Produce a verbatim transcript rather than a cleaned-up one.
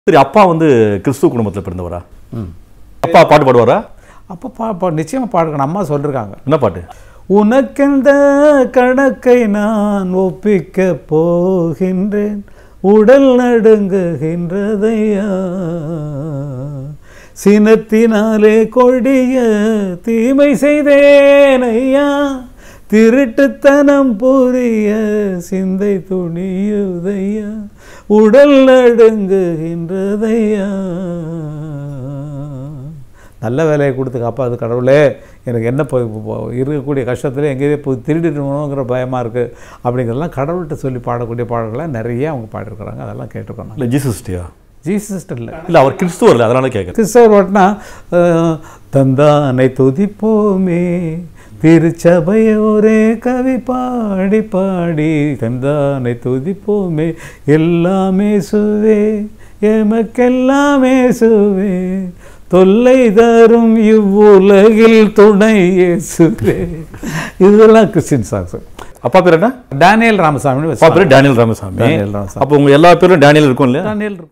சரி, அப்பா வந்து கிறிஸ்துவ குடும்பத்தில் பிறந்தவரா? அப்பா பாட்டு பாடுவாரா? அப்போ பா பா நிச்சயமாக பாடுக்கணும். அம்மா சொல்லியிருக்காங்க. என்ன பாட்டு? உனக்கெந்த கணக்கை நான் ஒப்பிக்க போகின்றேன், உடல் நடுங்குகின்றதையா, சினத்தினாலே கொடிய தீமை செய்தேன் ஐயா, திருட்டுத்தனம் புரிய சிந்தை துணியுதையா, உடல் நடுங்குகின்றதையா. நல்ல வேலையை கொடுத்து காப்பாது கடவுளே, எனக்கு என்ன இருக்கக்கூடிய கஷ்டத்தில் எங்கேயே போய் திருடிடணுங்கிற பயமாக இருக்குது அப்படிங்கிறதெல்லாம் கடவுள்கிட்ட சொல்லி பாடக்கூடிய பாடல்கள்லாம் நிறைய அவங்க பாடிருக்கிறாங்க. அதெல்லாம் கேட்டிருக்கோம். இல்லை ஜீசஸ்டியா? ஜீசஸ்ட் இல்லை இல்லை, அவர் கிறிஸ்துவர் இல்லை, அதனால கேட்குறேன். கிறிஸ்தவர் ஓட்டினா தந்தானை துதிப்போமே திருச்சபையோரே கவி பாடி பாடி, தந்தானை துதிப்போமே எல்லாமே சுவே எமக்கெல்லாமே சுவே, தொல்லை தரும் இவ்வுலகில் துணை இயேசுவே. இதெல்லாம் கிறிஸ்டின் சாங்ஸ். அப்பா பேர் என்ன? டேனியல் ராமசாமி. அப்பா பேர் டேனியல் ராமசாமி. டேனியல் ராமசாமி. அப்போ உங்க எல்லா பேரும் டேனியல் இருக்கும் இல்லையா? டேனியல்